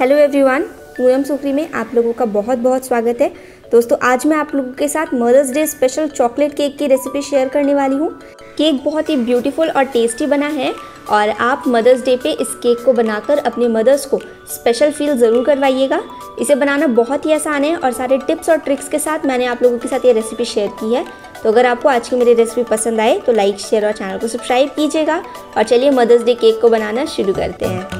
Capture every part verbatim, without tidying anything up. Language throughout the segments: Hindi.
हेलो एवरीवन, पूनम सुखरी में आप लोगों का बहुत बहुत स्वागत है। दोस्तों, आज मैं आप लोगों के साथ mother's day special chocolate cake की रेसिपी शेयर करने वाली हूँ। केक बहुत ही ब्यूटीफुल और टेस्टी बना है और आप मदर्स डे पे इस केक को बनाकर अपने मदर्स को स्पेशल फील ज़रूर करवाइएगा। इसे बनाना बहुत ही आसान है और सारे टिप्स और ट्रिक्स के साथ मैंने आप लोगों के साथ ये रेसिपी शेयर की है। तो अगर आपको आज की मेरी रेसिपी पसंद आए तो लाइक, शेयर और चैनल को सब्सक्राइब कीजिएगा। और चलिए मदर्स डे केक को बनाना शुरू करते हैं।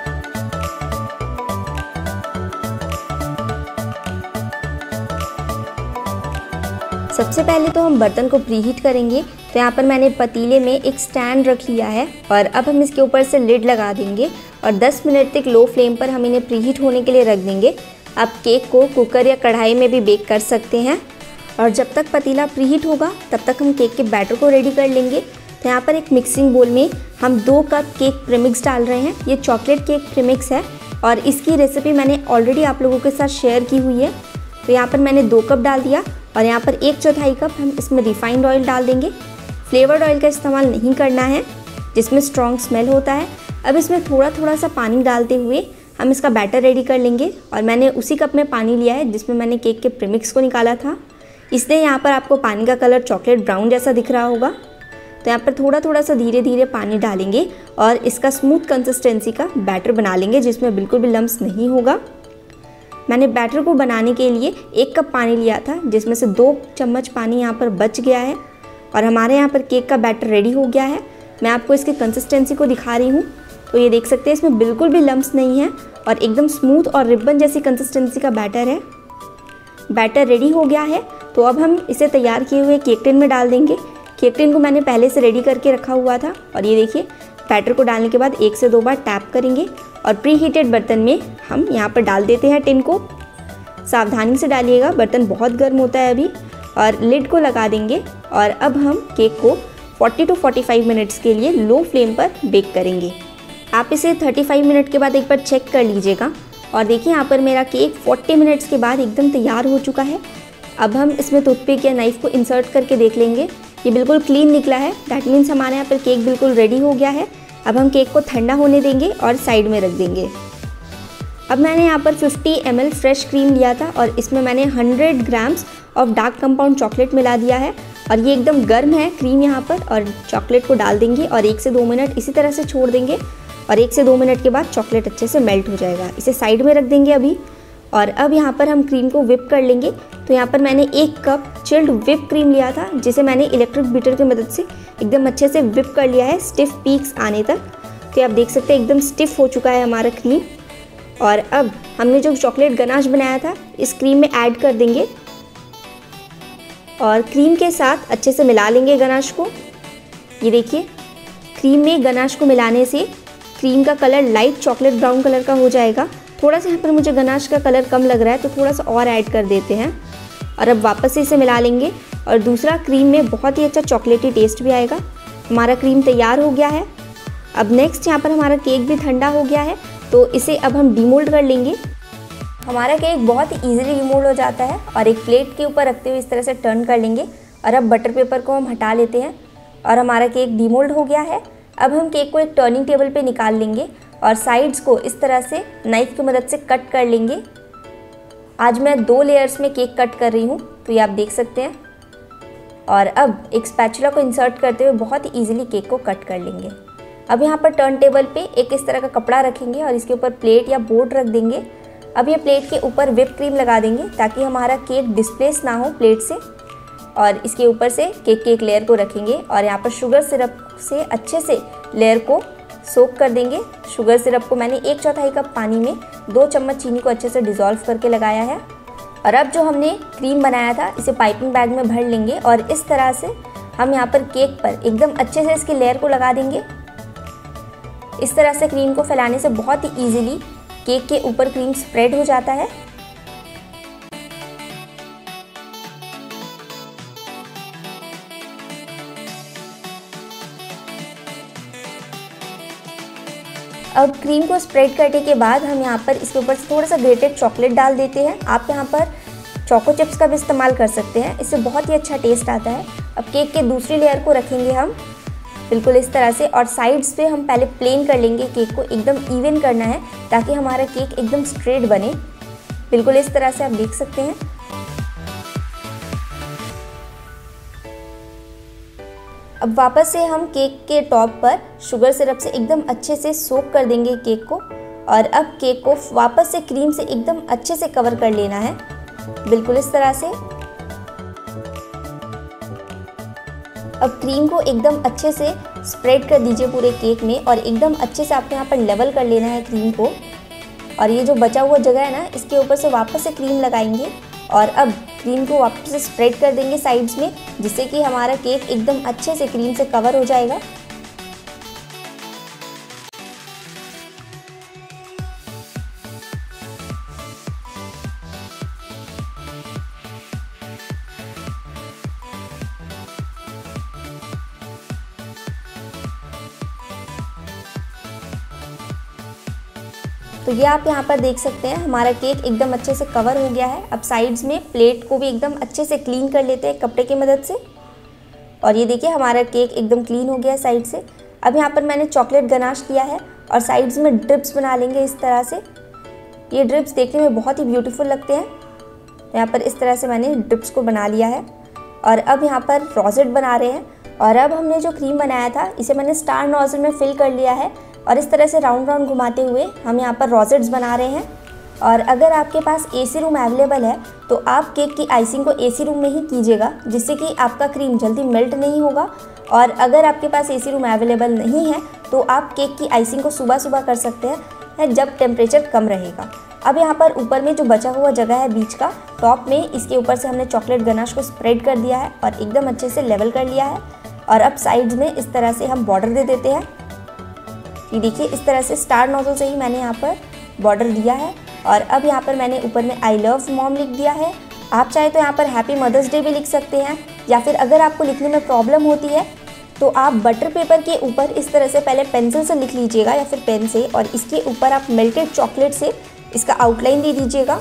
सबसे पहले तो हम बर्तन को प्रीहीट करेंगे। तो यहाँ पर मैंने पतीले में एक स्टैंड रख लिया है और अब हम इसके ऊपर से लिड लगा देंगे और दस मिनट तक लो फ्लेम पर हम इन्हें प्रीहीट होने के लिए रख देंगे। आप केक को कुकर या कढ़ाई में भी बेक कर सकते हैं और जब तक पतीला प्रीहीट होगा तब तक हम केक के बैटर को रेडी कर लेंगे। तो यहाँ पर एक मिक्सिंग बोल में हम दो कप केक प्रीमिक्स डाल रहे हैं। ये चॉकलेट केक प्रीमिक्स है और इसकी रेसिपी मैंने ऑलरेडी आप लोगों के साथ शेयर की हुई है। तो यहाँ पर मैंने दो कप डाल दिया और यहाँ पर एक चौथाई कप हम इसमें रिफाइंड ऑयल डाल देंगे। फ्लेवर्ड ऑयल का इस्तेमाल नहीं करना है जिसमें स्ट्रॉन्ग स्मेल होता है। अब इसमें थोड़ा थोड़ा सा पानी डालते हुए हम इसका बैटर रेडी कर लेंगे और मैंने उसी कप में पानी लिया है जिसमें मैंने केक के प्रीमिक्स को निकाला था। इसलिए यहाँ पर आपको पानी का कलर चॉकलेट ब्राउन जैसा दिख रहा होगा। तो यहाँ पर थोड़ा थोड़ा सा धीरे धीरे पानी डालेंगे और इसका स्मूथ कंसिस्टेंसी का बैटर बना लेंगे जिसमें बिल्कुल भी लम्स नहीं होगा। मैंने बैटर को बनाने के लिए एक कप पानी लिया था जिसमें से दो चम्मच पानी यहाँ पर बच गया है और हमारे यहाँ पर केक का बैटर रेडी हो गया है। मैं आपको इसकी कंसिस्टेंसी को दिखा रही हूँ। तो ये देख सकते हैं इसमें बिल्कुल भी लम्स नहीं है और एकदम स्मूथ और रिबन जैसी कंसिस्टेंसी का बैटर है। बैटर रेडी हो गया है तो अब हम इसे तैयार किए हुए केक टिन में डाल देंगे। केक टिन को मैंने पहले से रेडी करके रखा हुआ था और ये देखिए बैटर को डालने के बाद एक से दो बार टैप करेंगे और प्री हीटेड बर्तन में हम यहाँ पर डाल देते हैं टिन को। सावधानी से डालिएगा, बर्तन बहुत गर्म होता है अभी। और लिड को लगा देंगे और अब हम केक को चालीस टू पैंतालीस मिनट्स के लिए लो फ्लेम पर बेक करेंगे। आप इसे पैंतीस मिनट के बाद एक बार चेक कर लीजिएगा और देखिए यहाँ पर मेरा केक चालीस मिनट्स के बाद एकदम तैयार हो चुका है। अब हम इसमें टूथपिक या नाइफ़ को इंसर्ट करके देख लेंगे। ये बिल्कुल क्लीन निकला है, दैट मीन्स हमारे यहाँ पर केक बिल्कुल रेडी हो गया है। अब हम केक को ठंडा होने देंगे और साइड में रख देंगे। अब मैंने यहाँ पर पचास एम एल फ्रेश क्रीम लिया था और इसमें मैंने सौ grams of dark compound chocolate मिला दिया है और ये एकदम गर्म है क्रीम यहाँ पर। और चॉकलेट को डाल देंगे और एक से दो मिनट इसी तरह से छोड़ देंगे और एक से दो मिनट के बाद चॉकलेट अच्छे से मेल्ट हो जाएगा। इसे साइड में रख देंगे अभी। और अब यहाँ पर हम क्रीम को व्हिप कर लेंगे। तो यहाँ पर मैंने एक कप चिल्ड व्हिप क्रीम लिया था जिसे मैंने इलेक्ट्रिक बीटर की मदद से एकदम अच्छे से व्हिप कर लिया है स्टिफ पीक्स आने तक। तो आप देख सकते हैं एकदम स्टिफ हो चुका है हमारा क्रीम। और अब हमने जो चॉकलेट गनाश बनाया था इस क्रीम में ऐड कर देंगे और क्रीम के साथ अच्छे से मिला लेंगे गनाश को। ये देखिए क्रीम में गनाश को मिलाने से क्रीम का colour light chocolate brown colour का हो जाएगा। थोड़ा सा यहाँ पर मुझे गनाश का कलर कम लग रहा है तो थोड़ा सा और ऐड कर देते हैं और अब वापस से इसे मिला लेंगे और दूसरा क्रीम में बहुत ही अच्छा चॉकलेटी टेस्ट भी आएगा। हमारा क्रीम तैयार हो गया है। अब नेक्स्ट यहाँ पर हमारा केक भी ठंडा हो गया है तो इसे अब हम डीमोल्ड कर लेंगे। हमारा केक बहुत ही ईजिली डीमोल्ड हो जाता है और एक प्लेट के ऊपर रखते हुए इस तरह से टर्न कर लेंगे और अब बटर पेपर को हम हटा लेते हैं और हमारा केक डीमोल्ड हो गया है। अब हम केक को एक टर्निंग टेबल पे निकाल लेंगे और साइड्स को इस तरह से नाइफ़ की मदद से कट कर लेंगे। आज मैं दो लेयर्स में केक कट कर रही हूँ तो ये आप देख सकते हैं। और अब एक स्पैचुला को इंसर्ट करते हुए बहुत ही ईजिली केक को कट कर लेंगे। अब यहाँ पर टर्न टेबल पे एक इस तरह का कपड़ा रखेंगे और इसके ऊपर प्लेट या बोर्ड रख देंगे। अब ये प्लेट के ऊपर व्हिप क्रीम लगा देंगे ताकि हमारा केक डिस्प्लेस ना हो प्लेट से। और इसके ऊपर से केक के एक लेयर को रखेंगे और यहाँ पर शुगर सिरप से अच्छे से लेयर को सोक कर देंगे। शुगर सिरप को मैंने एक चौथाई कप पानी में दो चम्मच चीनी को अच्छे से डिज़ोल्व करके लगाया है। और अब जो हमने क्रीम बनाया था इसे पाइपिंग बैग में भर लेंगे और इस तरह से हम यहाँ पर केक पर एकदम अच्छे से इसकी लेयर को लगा देंगे। इस तरह से क्रीम को फैलाने से बहुत ही ईजिली केक के ऊपर क्रीम स्प्रेड हो जाता है। अब क्रीम को स्प्रेड करने के बाद हम यहाँ पर इसके ऊपर से थोड़ा सा ग्रेटेड चॉकलेट डाल देते हैं। आप यहाँ पर चोको चिप्स का भी इस्तेमाल कर सकते हैं, इससे बहुत ही अच्छा टेस्ट आता है। अब केक के दूसरी लेयर को रखेंगे हम बिल्कुल इस तरह से। और साइड्स पे हम पहले प्लेन कर लेंगे केक को, एकदम इवन करना है ताकि हमारा केक एकदम स्ट्रेट बने। बिल्कुल इस तरह से आप देख सकते हैं। अब वापस से हम केक के टॉप पर शुगर सिरप से एकदम अच्छे से सोक कर देंगे केक को, और अब केक को वापस से क्रीम से एकदम अच्छे से कवर कर लेना है, बिल्कुल इस तरह से। अब क्रीम को एकदम अच्छे से स्प्रेड कर दीजिए पूरे केक में, और एकदम अच्छे से आपको यहाँ पर लेवल कर लेना है क्रीम को। और ये जो बचा हुआ जगह है ना, इसके ऊपर से वापस से क्रीम लगाएंगे, और अब क्रीम को वापस से स्प्रेड कर देंगे साइड्स में, जिससे कि हमारा केक एकदम अच्छे से क्रीम से कवर हो जाएगा। तो ये आप यहाँ पर देख सकते हैं हमारा केक एकदम अच्छे से कवर हो गया है। अब साइड्स में प्लेट को भी एकदम अच्छे से क्लीन कर लेते हैं कपड़े की मदद से, और ये देखिए हमारा केक एकदम क्लीन हो गया है साइड से। अब यहाँ पर मैंने चॉकलेट गनाश किया है, और साइड्स में ड्रिप्स बना लेंगे इस तरह से। ये ड्रिप्स देखने में बहुत ही ब्यूटीफुल लगते हैं। तो यहाँ पर इस तरह से मैंने ड्रिप्स को बना लिया है, और अब यहाँ पर फ्रॉजेट बना रहे हैं। और अब हमने जो क्रीम बनाया था इसे मैंने स्टार नोजल में फिल कर लिया है, और इस तरह से राउंड राउंड घुमाते हुए हम यहाँ पर रोजेट्स बना रहे हैं। और अगर आपके पास एसी रूम अवेलेबल है तो आप केक की आइसिंग को एसी रूम में ही कीजिएगा, जिससे कि आपका क्रीम जल्दी मेल्ट नहीं होगा। और अगर आपके पास एसी रूम अवेलेबल नहीं है तो आप केक की आइसिंग को सुबह सुबह कर सकते हैं जब टेम्परेचर कम रहेगा। अब यहाँ पर ऊपर में जो बचा हुआ जगह है बीच का टॉप में, इसके ऊपर से हमने चॉकलेट गनाश को स्प्रेड कर दिया है और एकदम अच्छे से लेवल कर लिया है। और अब साइड्स में इस तरह से हम बॉर्डर दे देते हैं। ये देखिए इस तरह से स्टार नोजल से ही मैंने यहाँ पर बॉर्डर दिया है। और अब यहाँ पर मैंने ऊपर में आई लव मॉम लिख दिया है। आप चाहे तो यहाँ पर हैप्पी मदर्स डे भी लिख सकते हैं, या फिर अगर आपको लिखने में प्रॉब्लम होती है तो आप बटर पेपर के ऊपर इस तरह से पहले पेंसिल से लिख लीजिएगा या फिर पेन से, और इसके ऊपर आप मेल्टेड चॉकलेट से इसका आउटलाइन दे दीजिएगा।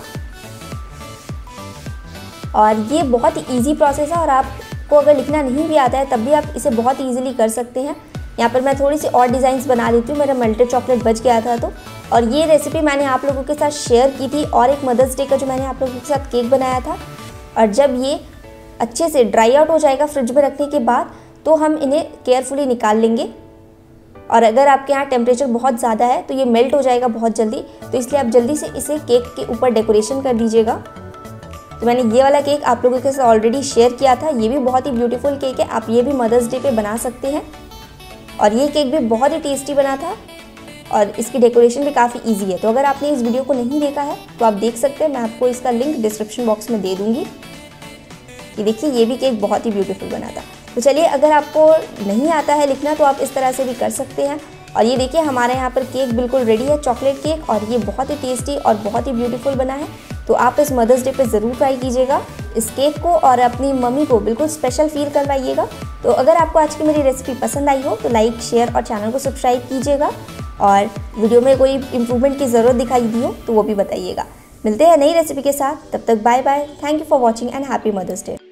और ये बहुत ही ईजी प्रोसेस है, और आपको अगर लिखना नहीं भी आता है तब भी आप इसे बहुत ईजिली कर सकते हैं। यहाँ पर मैं थोड़ी सी और डिज़ाइंस बना लेती हूँ, मेरा मेल्टेड चॉकलेट बच गया था तो। और ये रेसिपी मैंने आप लोगों के साथ शेयर की थी, और एक मदर्स डे का जो मैंने आप लोगों के साथ केक बनाया था। और जब ये अच्छे से ड्राई आउट हो जाएगा फ्रिज में रखने के बाद, तो हम इन्हें केयरफुली निकाल लेंगे। और अगर आपके यहाँ टेम्परेचर बहुत ज़्यादा है तो ये मेल्ट हो जाएगा बहुत जल्दी, तो इसलिए आप जल्दी से इसे केक के ऊपर डेकोरेशन कर दीजिएगा। तो मैंने ये वाला केक आप लोगों के साथ ऑलरेडी शेयर किया था, ये भी बहुत ही ब्यूटीफुल केक है, आप ये भी मदर्स डे पे बना सकते हैं। और ये केक भी बहुत ही टेस्टी बना था, और इसकी डेकोरेशन भी काफ़ी इजी है। तो अगर आपने इस वीडियो को नहीं देखा है तो आप देख सकते हैं, मैं आपको इसका लिंक डिस्क्रिप्शन बॉक्स में दे दूँगी। ये देखिए ये भी केक बहुत ही ब्यूटीफुल बना था। तो चलिए, अगर आपको नहीं आता है लिखना तो आप इस तरह से भी कर सकते हैं। और ये देखिए हमारे यहाँ पर केक बिल्कुल रेडी है, चॉकलेट केक, और ये बहुत ही टेस्टी और बहुत ही ब्यूटीफुल बना है। तो आप इस मदर्स डे पे ज़रूर ट्राई कीजिएगा इस केक को, और अपनी मम्मी को बिल्कुल स्पेशल फील करवाइएगा। तो अगर आपको आज की मेरी रेसिपी पसंद आई हो तो लाइक, शेयर और चैनल को सब्सक्राइब कीजिएगा, और वीडियो में कोई इम्प्रूवमेंट की ज़रूरत दिखाई दी हो तो वो भी बताइएगा। मिलते हैं नई रेसिपी के साथ, तब तक bye bye. Thank you for watching and happy mother's day.